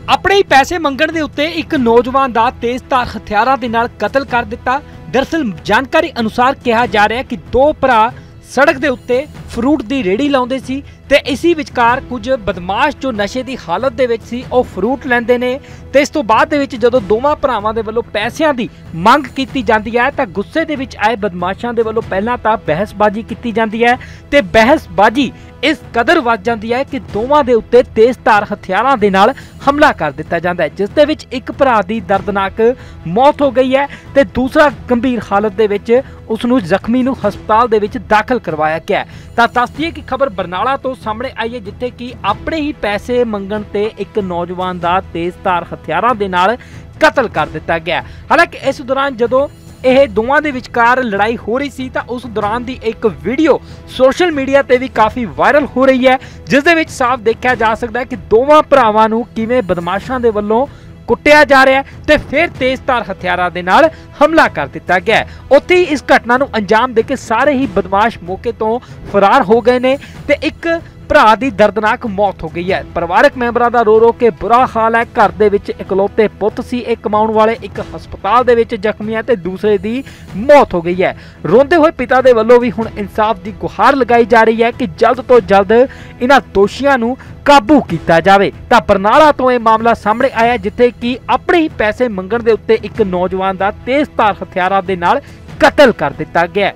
ਆਪਣੇ ही पैसे मंगण दे उत्ते एक नौजवान दा तेजधार हथियारां दे नाल कतल कर दिता। दरअसल जानकारी अनुसार कहा जा रहा है कि दो भरा सड़क दे उत्ते फ्रूट दी रेहड़ी लाउंदे सी ते इसी विचकार कुछ बदमाश जो नशे की हालत दे विच सी ओह फ्रूट लैंदे ने ते इस तों बाद दे विच जदों दोवां भरावां दे वल्लों पैसिਆਂ दी मंग कीती जांदी है तां गुस्से दे विच आए बदमाशां दे वल्लों पहलां तां बहसबाजी कीती जांदी है ते बहसबाजी इस कदर वध जांदी है कि दोवां दे उत्ते तेजधार हथियारां दे नाल हमला कर दिता जांदा है, जिस दे विच एक भरा दी दर्दनाक मौत हो गई है ते दूसरा गंभीर हालत दे विच उसनूं जख्मी नूं हस्पताल दे विच दाखिल करवाया गया है। तां दस दईए कि खबर बरनाला तो सामने आई है, जिथे कि अपने ही पैसे मंगण ते एक नौजवान दा तेजधार हथियारां दे नाल कतल कर दिता गया। हालांकि इस दौरान जदों ਇਹ ਦੋਵਾਂ ਦੇ ਵਿਚਕਾਰ ਲੜਾਈ ਹੋ ਰਹੀ ਸੀ ਤਾਂ ਉਸ ਦੌਰਾਨ ਦੀ ਇੱਕ ਵੀਡੀਓ ਸੋਸ਼ਲ ਮੀਡੀਆ ਤੇ ਵੀ ਕਾਫੀ ਵਾਇਰਲ ਹੋ ਰਹੀ ਹੈ, ਜਿਸ ਦੇ ਵਿੱਚ ਸਾਫ਼ ਦੇਖਿਆ ਜਾ ਸਕਦਾ ਹੈ ਕਿ ਦੋਵਾਂ ਭਰਾਵਾਂ ਨੂੰ ਕਿਵੇਂ ਬਦਮਾਸ਼ਾਂ ਦੇ ਵੱਲੋਂ ਕੁੱਟਿਆ ਜਾ ਰਿਹਾ ਹੈ ਤੇ ਫਿਰ ਤੇਜ਼ਧਾਰ ਹਥਿਆਰਾਂ ਦੇ ਨਾਲ ਹਮਲਾ ਕਰ ਦਿੱਤਾ ਗਿਆ। ਉੱਥੇ ਹੀ ਇਸ ਘਟਨਾ ਨੂੰ ਅੰਜਾਮ ਦੇ ਕੇ ਸਾਰੇ ਹੀ ਬਦਮਾਸ਼ ਮੌਕੇ ਤੋਂ ਫਰਾਰ ਹੋ ਗਏ ਨੇ ਤੇ ਇੱਕ ਭਰਾ ਦੀ ਦਰਦਨਾਕ मौत हो गई है। परिवारक मैंबरां दा रो रो के बुरा हाल है। घर दे विच इकलौते पुੱਤ सी, एक कमाउण वाले एक हस्पताल दे विच जख्मी है ते दूसरे दी मौत हो गई है। रोंदे होए पिता दे वल्लों भी हुण इंसाफ दी गुहार लगाई जा रही है कि जल्द तो जल्द इन्हां दोषियां नूं काबू कीता जावे। तां बरनाला तो यह मामला सामने आया जिथे कि अपने ही पैसे मंगण दे उत्ते एक नौजवान दा तेजधार हथियारां दे नाल कतल कर दिता गया।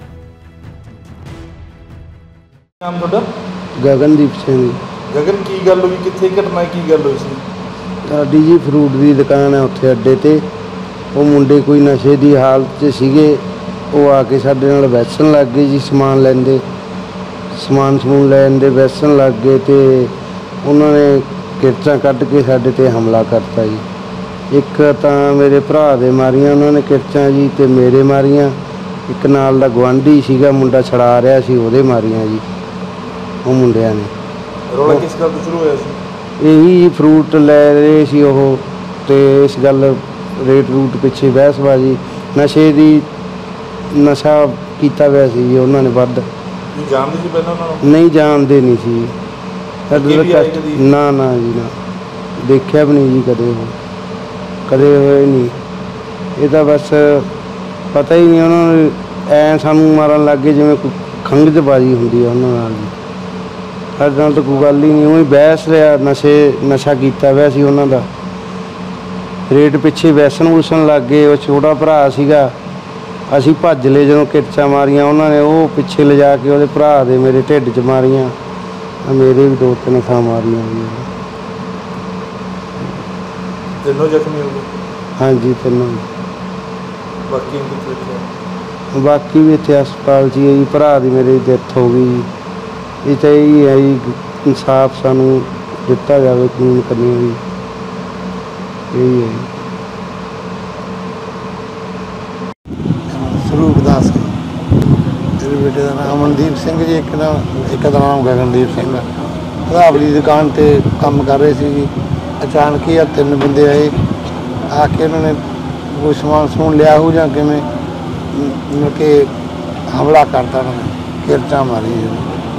नाम तुहाडा? गगनदीप सिंह। गगन की गल हुई, कित्थे घटना की गल हुई सी? साडी जी फ्रूट की दुकान है उत्थे अड्डे ते वो मुंडे कोई नशे की हालत च सीगे, वो आके साडे नाल वैसन लग गए जी। समान लैंदे समान लैंदे वैसन लग गए तो उन्होंने किरचां कढ़ के साडे ते हमला करता जी। एक तां मेरे भरा दे मारियां उन्होंने किरचां जी ते मेरे मारियां, एक नाल दा गुआंढी सीगा मुंडा छड़ा रहा सी ओहदे मारियां जी। वो मुंडिया ने रौला किस गल तो शुरू होया सी? यही फ्रूट लै रहे सी ओह ते इस गल रेट रूट पिछे बहसबाजी नशे दी नशा कीता होया सी जी उन्होंने वध। नहीं जानदे सी पहलां उन्हां नूं? नहीं जानते नहीं सी कदी? ना ना जी ना, देखिया भी नहीं जी कदे, वो कदे होए नहीं। ये तो बस पता ही नहीं उन्होंने ऐ सानू मारन लग गए जिवें कोई खंघ च बाजी हुंदी है उन्हां नाल जी। ਸਾਡੇ ਨਾਲ ਤਾਂ ਕੋਈ ਗੱਲ ਹੀ ਨਹੀਂ, ਉਹੀ ਬਹਿਸ ਰਿਹਾ ਨਸ਼ਾ ਕੀਤਾ ਹੋਇਆ ਸੀ ਉਹਨਾਂ ਦਾ। ਰੇਟ ਪਿੱਛੇ ਵੈਸਨ ਵੂਸਨ ਲੱਗ ਗਏ। ਉਹ ਛੋਟਾ ਭਰਾ ਸੀਗਾ, ਅਸੀਂ ਭੱਜ ਲਏ ਜਦੋਂ ਕਿਰਚਾਂ ਮਾਰੀਆਂ ਉਹਨਾਂ ਨੇ, ਉਹ ਪਿੱਛੇ ਲਿਜਾ ਕੇ ਉਹਦੇ ਭਰਾ ਦੇ ਮੇਰੇ ਢਿੱਡ 'ਚ ਮਾਰੀਆਂ, ਮੇਰੇ ਵੀ 2-3 ਥਾਂ ਮਾਰੀਆਂ ਜੀ। ਤਿੰਨੋਂ ਜ਼ਖਮੀ ਹੋ ਗਏ? ਹਾਂਜੀ ਤਿੰਨੋਂ। ਬਾਕੀ ਵੀ ਇੱਥੇ ਹਸਪਤਾਲ 'ਚ ਹੀ ਹੈ ਜੀ। ਭਰਾ ਦੀ ਮੇਰੇ ਦੀ ਡੈਥ ਹੋ ਗਈ ਜੀ। ਇਹ ਤਾਂ ਇਹੀ ਹੈ ਜੀ ਇਨਸਾਫ ਸਾਨੂੰ ਦਿੱਤਾ ਜਾਵੇ ਕਾਨੂੰਨ ਕਰਨੀ ਵੀ ਇਹੀ ਹੈ। ਸਰੂਪ ਦਾਸ ਮੇਰੇ ਬੇਟੇ ਦਾ ਨਾਮ ਅਮਨਦੀਪ ਸਿੰਘ ਜੀ, ਇੱਕ ਦਾ ਨਾਮ ਗਗਨਦੀਪ ਸਿੰਘ। ਭਰਾਵ ਦੀ ਦੁਕਾਨ 'ਤੇ ਕੰਮ ਕਰ ਰਹੇ ਸੀ ਜੀ। ਅਚਾਨਕ ਹੀ 3 ਬੰਦੇ ਆਏ, ਆ ਕੇ ਉਹਨਾਂ ਨੇ ਕੋਈ ਸਮਾਨ ਲਿਆ ਹੋ ਜਾਂ ਕਿਵੇਂ ਮਿਲ ਕੇ ਹਮਲਾ ਕਰਤਾ। ਉਹਨਾਂ ਨੇ ਕਿਰਚਾਂ ਮਾਰੀ ਜੀ।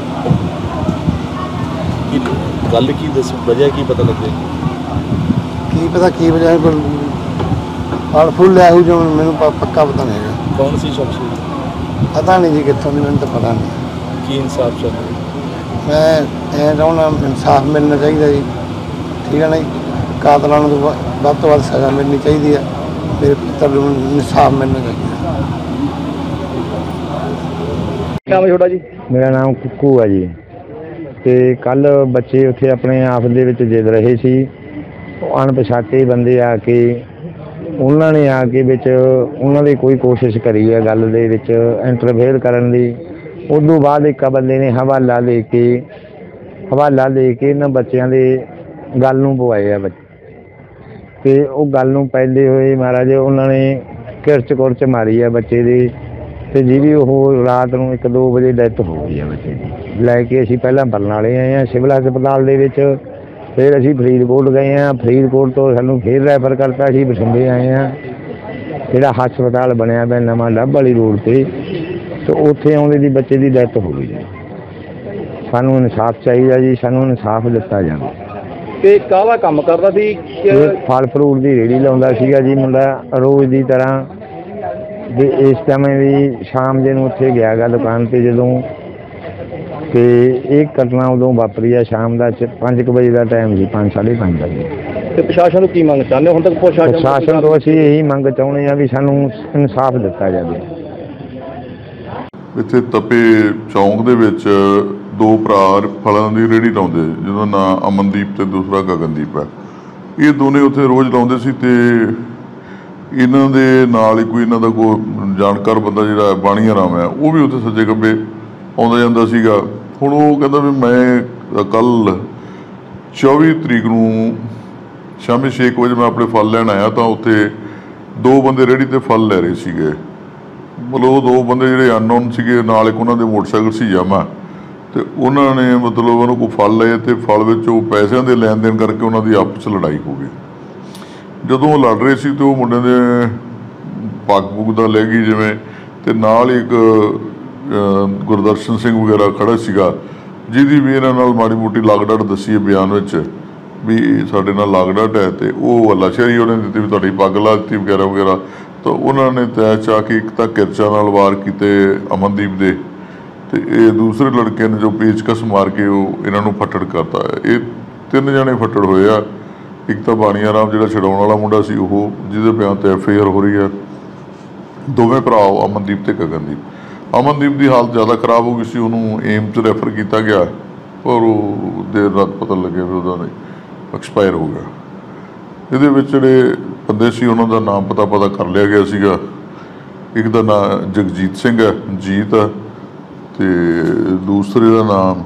गल की दस वजह की पता लगे? की पता की वजह पर फल फुल लिया हो जो मैंने पक्का पता नहीं है। कौन सी शख्स? पता नहीं जी कितों मैंने तो पता नहीं। की इंसाफ चाहिए? मैं ये चाहना इंसाफ मिलना चाहिए जी, ठीक है ना जी। कातलों को वध तो वध सज़ा मिलनी चाहिए है, मेरे पुत्र इंसाफ मिलना चाहिए। नाम है छोटा जी? मेरा नाम कुक्कू है जी। ਤੇ ਕੱਲ ਬੱਚੇ ਉੱਥੇ ਆਪਣੇ ਆਪ ਦੇ ਵਿੱਚ ਜਿੱਦ ਰਹੇ ਸੀ। ਅਣਪਛਾਤੇ ਬੰਦੇ ਆ ਕੇ ਉਹਨਾਂ ਨੇ ਆ ਕੇ ਵਿੱਚ ਉਹਨਾਂ ਦੀ ਕੋਈ ਕੋਸ਼ਿਸ਼ ਕਰੀ ਹੈ ਗੱਲ ਦੇ ਵਿੱਚ ਇੰਟਰਫੇਅਰ ਕਰਨ ਦੀ। ਉਸ ਤੋਂ ਬਾਅਦ ਇੱਕ ਬੰਦੇ ਨੇ ਹਵਾਲਾ ਦੇ ਕੇ ਇਹਨਾਂ ਬੱਚਿਆਂ ਦੇ ਗੱਲ ਨੂੰ ਪਵਾਏ ਆ ਤੇ ਉਹ ਗੱਲ ਨੂੰ ਪੈਂਦੇ ਹੋਏ ਮਹਾਰਾਜ ਉਹਨਾਂ ਨੇ ਕਿਰਚ ਮਾਰੀ ਆ ਬੱਚੇ ਦੀ ਤੇ ਜਿਹਦੀ ਉਹ ਰਾਤ ਨੂੰ 1-2 ਵਜੇ ਡੈਥ ਹੋ ਗਈ ਆ ਬੱਚੇ ਦੀ। ਲੈ ਕੇ ਅਸੀਂ ਪਹਿਲਾਂ ਬਰਨਾਲੇ ਆਏ ਹਾਂ ਸਿਵਲ ਹਸਪਤਾਲ ਦੇ ਵਿੱਚ, ਫਿਰ ਅਸੀਂ ਫਰੀਦਕੋਟ ਗਏ ਹਾਂ। ਫਰੀਦਕੋਟ ਤੋਂ ਸਾਨੂੰ ਫਿਰ ਰੈਫਰ ਕਰਤਾ, ਅਸੀਂ ਬਠਿੰਡੇ ਆਏ ਹਾਂ। ਜਿਹੜਾ ਹਸਪਤਾਲ ਬਣਿਆ ਪਿਆ ਨਵਾਂ ਡੱਬ ਵਾਲੀ ਰੋਡ 'ਤੇ, ਤੇ ਉੱਥੇ ਆਉਂਦੇ ਦੀ ਬੱਚੇ ਦੀ ਡੈਥ ਹੋ ਗਈ ਜੀ। ਸਾਨੂੰ ਇਨਸਾਫ ਚਾਹੀਦਾ ਜੀ, ਸਾਨੂੰ ਇਨਸਾਫ ਦਿੱਤਾ ਜਾਵੇ। ਤੇ ਕਾਹਦਾ ਕੰਮ ਕਰਦਾ ਸੀ ਇਹ ਫਲ ਫਰੂਟ ਦੀ ਰੇਹੜੀ ਲਾਉਂਦਾ ਸੀਗਾ ਜੀ ਮੁੰਡਾ ਰੋਜ਼ ਦੀ ਤਰ੍ਹਾਂ। ਤੇ ਇਸ ਸਮੇਂ ਵੀ ਸ਼ਾਮ ਜੇ ਨੂੰ ਉੱਥੇ ਗਿਆ ਗਾ ਦੁਕਾਨ 'ਤੇ ਜਦੋਂ, ਤੇ ਇਹ ਘਟਨਾ ਉਦੋਂ ਵਾਪਰੀ ਆ ਸ਼ਾਮ ਦਾ 5 ਵਜੇ ਦਾ ਟਾਈਮ ਸੀ, 5:30 ਦਾ ਜੀ। ਤੇ ਪ੍ਰਸ਼ਾਸਨ ਨੂੰ ਕੀ ਮੰਗ ਚਾਹੁੰਦੇ ਹੋ? ਹੁਣ ਤੱਕ ਪ੍ਰਸ਼ਾਸਨ ਤੋਂ ਅਸੀਂ ਇਹੀ ਮੰਗ ਚਾਹੁੰਦੇ ਹਾਂ ਵੀ ਸਾਨੂੰ ਇਨਸਾਫ ਦਿੱਤਾ ਜਾਵੇ। ਇੱਥੇ ਤਪੇ ਚੌਂਕ ਦੇ ਵਿੱਚ ਦੋ ਭਰਾ ਫਲਾਂ ਦੀ ਰੇਹੜੀ ਲਾਉਂਦੇ, ਜਿਹਦਾ ਨਾਂ ਅਮਨਦੀਪ ਤੇ ਦੂਸਰਾ ਗਗਨਦੀਪ ਹੈ। ਇਹ ਦੋਨੇ ਉੱਥੇ ਰੋਜ਼ ਲਾਉਂਦੇ ਸੀ ਤੇ ਇਹਨਾਂ ਦੇ ਨਾਲ ਹੀ ਕੋਈ ਇਹਨਾਂ ਦਾ ਕੋਈ ਜਾਣਕਾਰ ਬੰਦਾ ਜਿਹੜਾ ਬਾਣੀਆ ਰਾਮ ਹੈ, ਉਹ ਵੀ ਉੱਥੇ ਸੱਜੇ ਖੱਬੇ ਆਉਂਦਾ ਜਾਂਦਾ ਸੀਗਾ। ਹੁਣ ਉਹ ਕਹਿੰਦਾ ਵੀ ਮੈਂ ਕੱਲ੍ਹ 24 ਤਰੀਕ ਨੂੰ ਸ਼ਾਮੀ 6 ਵਜੇ ਮੈਂ ਆਪਣੇ ਫਲ ਲੈਣ ਆਇਆ ਤਾਂ ਉੱਥੇ ਦੋ ਬੰਦੇ ਰੇਹੜੀ 'ਤੇ ਫਲ ਲੈ ਰਹੇ ਸੀਗੇ। ਮਤਲਬ ਉਹ ਦੋ ਬੰਦੇ ਜਿਹੜੇ ਅਨਨੋਨ ਸੀਗੇ, ਨਾਲ ਇੱਕ ਉਹਨਾਂ ਦੇ ਮੋਟਰਸਾਈਕਲ ਸੀ ਯਾਮਾ, ਤੇ ਉਹਨਾਂ ਨੇ ਮਤਲਬ ਉਹਨੂੰ ਕੋਈ ਫਲ ਲਏ ਤੇ ਫਲ ਵਿੱਚ ਉਹ ਪੈਸਿਆਂ ਦੇ ਲੈਣ ਦੇਣ ਕਰਕੇ ਉਹਨਾਂ ਦੀ ਆਪਸ 'ਚ ਲੜਾਈ ਹੋ ਗਈ। ਜਦੋਂ ਉਹ ਲੜ ਰਹੇ ਸੀ ਤੇ ਉਹ ਮੁੰਡੇ ਦੇ ਪੱਗ ਪੁੱਗ ਦਾ ਲੈ ਗਈ ਜਿਵੇਂ, ਤੇ ਨਾਲ ਹੀ ਇੱਕ ਗੁਰਦਰਸ਼ਨ ਸਿੰਘ ਵਗੈਰਾ ਖੜਾ ਸੀਗਾ, ਜਿਹਦੀ ਵੀ ਇਹਨਾਂ ਨਾਲ ਮਾੜੀ ਮੋਟੀ ਲਾਗਡਾਟ ਦੱਸੀ ਹੈ ਬਿਆਨ ਵਿੱਚ ਵੀ ਸਾਡੇ ਨਾਲ ਲਾਗਡਾਟ ਹੈ। ਤੇ ਉਹ ਹੱਲਾਸ਼ੇਰੀ ਉਹਨੇ ਦਿੱਤੀ ਵੀ ਤੁਹਾਡੀ ਪੱਗ ਲਾ ਦਿੱਤੀ ਵਗੈਰਾ ਵਗੈਰਾ। ਤਾਂ ਉਹਨਾਂ ਨੇ ਤੈਅ ਚਾ ਕੇ ਇੱਕ ਤਾਂ ਕਿਰਚਾ ਨਾਲ ਵਾਰ ਕੀਤੇ ਅਮਨਦੀਪ ਦੇ, ਤੇ ਇਹ ਦੂਸਰੇ ਲੜਕੇ ਨੇ ਜੋ ਪੇਚਕਸ ਮਾਰ ਕੇ ਉਹ ਇਹਨਾਂ ਨੂੰ ਫੱਟੜ ਕਰਤਾ। ਇਹ 3 ਜਣੇ ਫੱਟੜ ਹੋਏ ਆ। ਇੱਕ ਤਾਂ ਬਾਣੀਆ ਰਾਮ ਜਿਹੜਾ ਛਡਾਉਣ ਵਾਲਾ ਮੁੰਡਾ ਸੀ, ਉਹ ਜਿਹਦੇ ਬਿਆਨ 'ਤੇ FIR ਹੋ ਰਹੀ ਹੈ। ਦੋਵੇਂ ਭਰਾ ਅਮਨਦੀਪ ਤੇ ਗਗਨਦੀਪ। ਅਮਨਦੀਪ ਦੀ ਹਾਲਤ ਜ਼ਿਆਦਾ ਖਰਾਬ ਹੋ ਗਈ ਸੀ, ਉਹਨੂੰ ਏਮਸ ਰੈਫਰ ਕੀਤਾ ਗਿਆ, ਪਰ ਉਹ ਦੇਰ ਰਾਤ ਪਤਾ ਲੱਗਿਆ ਵੀ ਉਹਦਾ ਐਕਸਪਾਇਰ ਹੋ ਗਿਆ। ਇਹਦੇ ਵਿੱਚ ਜਿਹੜੇ ਬੰਦੇ ਸੀ ਉਹਨਾਂ ਦਾ ਨਾਮ ਪਤਾ ਕਰ ਲਿਆ ਗਿਆ ਸੀਗਾ। ਇੱਕ ਦਾ ਨਾਮ ਜਗਜੀਤ ਸਿੰਘ ਹੈ, ਜੀਤ ਹੈ, ਤੇ ਦੂਸਰੇ ਦਾ ਨਾਮ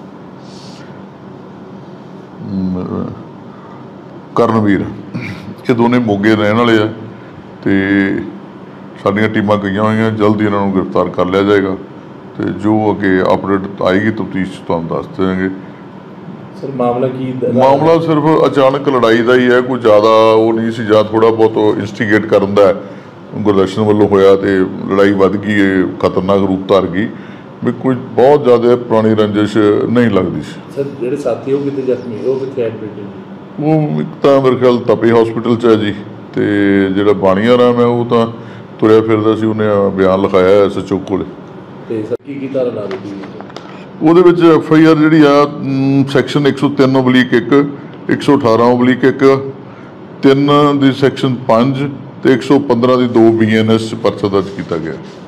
ਕਰਨਵੀਰ। ਇਹ ਦੋਨੇ ਮੋਗੇ ਰਹਿਣ ਵਾਲੇ ਆ ਤੇ ਸਾਡੀਆਂ ਟੀਮਾਂ ਗਈਆਂ ਹੋਈਆਂ, ਜਲਦੀ ਇਹਨਾਂ ਨੂੰ ਗ੍ਰਿਫਤਾਰ ਕਰ ਲਿਆ ਜਾਏਗਾ ਤੇ ਜੋ ਅੱਗੇ ਅਪਡੇਟ ਆਏਗੀ ਤਫਤੀਸ਼ ਤੁਹਾਨੂੰ ਦੱਸ ਦੇਵਾਂਗੇ। ਸਰ ਮਾਮਲਾ ਕੀ? ਮਾਮਲਾ ਸਿਰਫ ਅਚਾਨਕ ਲੜਾਈ ਦਾ ਹੀ ਹੈ, ਕੋਈ ਜ਼ਿਆਦਾ ਉਹ ਨਹੀਂ ਸੀ, ਜਾਂ ਥੋੜ੍ਹਾ ਬਹੁਤ ਇੰਸਟੀਗੇਟ ਕਰਨ ਦਾ ਗੁਰਦਰਸ਼ਨ ਵੱਲੋਂ ਹੋਇਆ ਤੇ ਲੜਾਈ ਵੱਧ ਗਈ, ਇਹ ਖਤਰਨਾਕ ਰੂਪ ਧਾਰ ਗਈ। ਵੀ ਕੋਈ ਬਹੁਤ ਜ਼ਿਆਦਾ ਪੁਰਾਣੀ ਰੰਜਿਸ਼ ਨਹੀਂ ਲੱਗਦੀ ਸੀ। ਸਰ ਜਿਹੜੇ ਸਾਥੀ ਉਹ ਕਿਤੇ ਜ਼ਖਮੀ, ਉਹ ਕਿੱਥੇ ਐਡਮਿਟ ਹੈ? ਉਹ ਇੱਕ ਤਾਂ ਮੇਰੇ ਖਿਆਲ ਤਪੇ ਹਸਪੀਟਲ 'ਚ ਹੈ ਜੀ, ਤੇ ਜਿਹੜਾ ਬਾਣੀਆ ਰਾਮ ਹੈ ਉਹ ਤਾਂ ਤੁਰਿਆ ਫਿਰਦਾ ਸੀ, ਉਹਨੇ ਬਿਆਨ ਲਿਖਾਇਆ SHO ਕੋਲ। ਤੇ ਸਰ ਕੀ ਧਾਰਾ ਲਾ ਦਿੱਤੀ? ਉਹਦੇ ਵਿੱਚ FIR ਜਿਹੜੀ ਆ ਸੈਕਸ਼ਨ 103/1, 118/1, 3 ਦੀ ਸੈਕਸ਼ਨ 5 ਤੇ 115 ਦੀ 2 BNS 'ਚ ਪਰਚਾ ਦਰਜ ਕੀਤਾ ਗਿਆ।